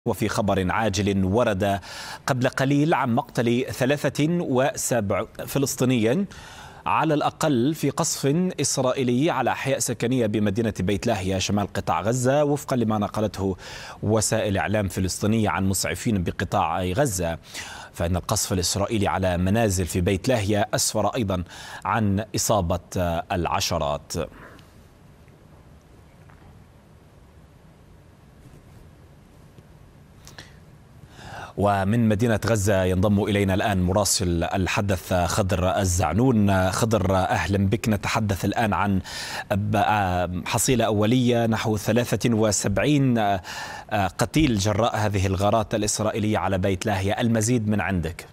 وفي خبر عاجل ورد قبل قليل عن مقتل 73 فلسطينيين على الأقل في قصف إسرائيلي على أحياء سكنية بمدينة بيت لاهيا شمال قطاع غزة، وفقا لما نقلته وسائل إعلام فلسطينية عن مسعفين بقطاع غزة. فإن القصف الإسرائيلي على منازل في بيت لاهيا أسفر أيضا عن إصابة العشرات. ومن مدينة غزة ينضم إلينا الآن مراسل الحدث خضر الزعنون. خضر، أهلا بك. نتحدث الآن عن حصيلة أولية نحو 73 قتيل جراء هذه الغارات الإسرائيلية على بيت لاهيا، المزيد من عندك.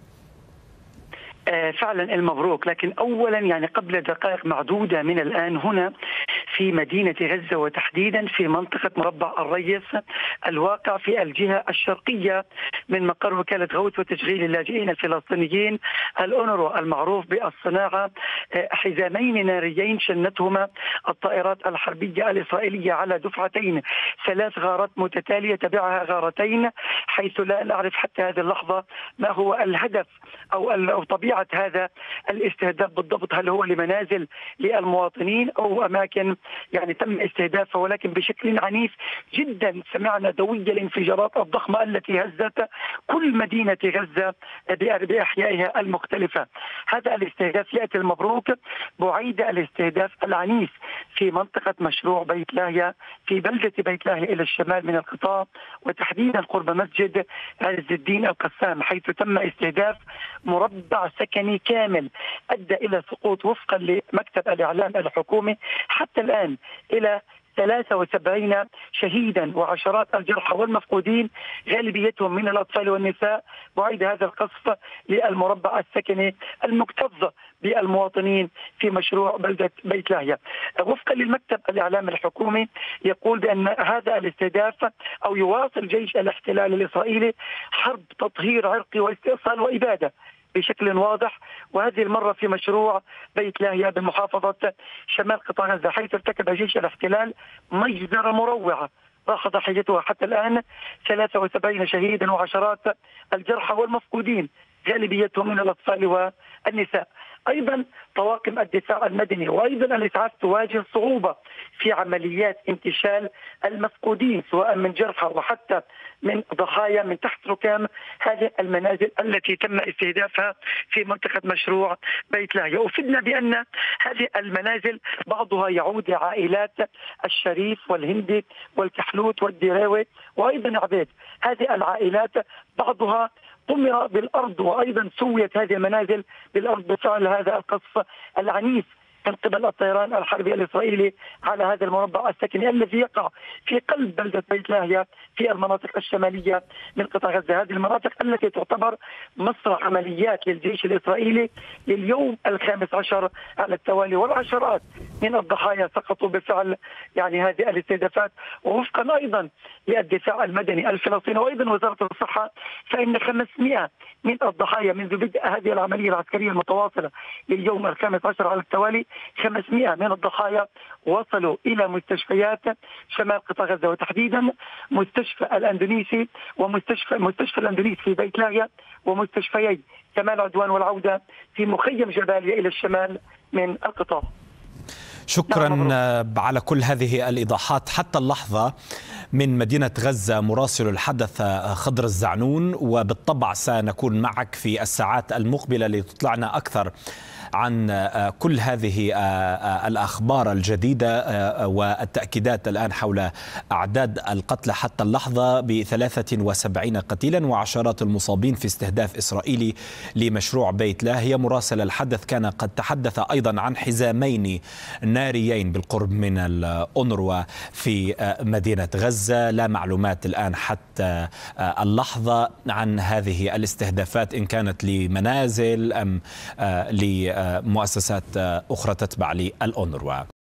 فعلا المبروك، لكن أولا قبل دقائق معدودة من الآن هنا في مدينة غزة وتحديدا في منطقة مربع الريس الواقع في الجهة الشرقية من مقر وكالة غوث وتشغيل اللاجئين الفلسطينيين الأونروا المعروف بالصناعة، حزامين ناريين شنتهما الطائرات الحربية الإسرائيلية على دفعتين، 3 غارات متتالية تبعها غارتين، حيث لا نعرف حتى هذه اللحظة ما هو الهدف أو طبيعة هذا الاستهداف بالضبط. هل هو لمنازل للمواطنين أو أماكن تم استهدافها، ولكن بشكل عنيف جدا. سمعنا دوي الانفجارات الضخمة التي هزت كل مدينة غزة بأحيائها المختلفة. هذا الاستهداف يأتي المبروك بعيد الاستهداف العنيف في منطقة مشروع بيت لاهيا في بلدة بيت لاهيا إلى الشمال من القطاع، وتحديدا قرب مسجد عز الدين القسام، حيث تم استهداف مربع سكني كامل أدى إلى سقوط وفقا لمكتب الإعلام الحكومي حتى الآن إلى 73 شهيدا وعشرات الجرحى والمفقودين، غالبيتهم من الأطفال والنساء، بعيد هذا القصف للمربع السكني المكتظ بالمواطنين في مشروع بلدة بيت لاهيا. وفقا للمكتب الإعلام الحكومي يقول بأن هذا الاستهداف أو يواصل جيش الاحتلال الإسرائيلي حرب تطهير عرقي واستئصال وإبادة بشكل واضح، وهذه المرة في مشروع بيت لاهيا بمحافظة شمال قطاع غزة، حيث ارتكب جيش الاحتلال مجزرة مروعة راح ضحيتها حتى الآن 73 شهيدا وعشرات الجرحى والمفقودين، غالبيتهم من الأطفال والنساء. أيضا طواقم الدفاع المدني وأيضا الإسعاف تواجه صعوبة في عمليات انتشال المفقودين سواء من جرحى وحتى من ضحايا من تحت ركام هذه المنازل التي تم استهدافها في منطقة مشروع بيت لاهيا. أفدنا بأن هذه المنازل بعضها يعود لعائلات الشريف والهندي والكحلوت والدراوي وأيضا عبيد. هذه العائلات بعضها طمر بالأرض، وأيضا سويت هذه المنازل بالأرض بفعل هذا القصف العنيف من قبل الطيران الحربي الإسرائيلي على هذا المربع السكني الذي يقع في قلب بلدة بيت لاهيا في المناطق الشمالية من قطاع غزة. هذه المناطق التي تعتبر مسرح عمليات للجيش الإسرائيلي لليوم ال15 على التوالي، والعشرات من الضحايا سقطوا بفعل هذه الاستهدافات. ووفقا أيضا للدفاع المدني الفلسطيني وأيضا وزارة الصحة، فإن 500 من الضحايا منذ بدء هذه العملية العسكرية المتواصلة لليوم ال15 على التوالي 500 من الضحايا وصلوا إلى مستشفيات شمال قطاع غزة، وتحديدا مستشفى الأندونيسي مستشفى الأندونيسي في بيت لاهيا، ومستشفيي كمال عدوان والعودة في مخيم جباليا إلى الشمال من القطاع. شكرا على كل هذه الإيضاحات. حتى اللحظة من مدينة غزة مراسل الحدث خضر الزعنون، وبالطبع سنكون معك في الساعات المقبلة لتطلعنا أكثر عن كل هذه الأخبار الجديدة والتأكيدات الآن حول أعداد القتلى حتى اللحظة ب73 قتيلا وعشرات المصابين في استهداف إسرائيلي لمشروع بيت لاهيا. مراسل الحدث كان قد تحدث أيضا عن حزامين ناريين بالقرب من الأونروا في مدينة غزة. لا معلومات الآن حتى اللحظة عن هذه الاستهدافات إن كانت لمنازل أم لمؤسسات أخرى تتبع للأونروا.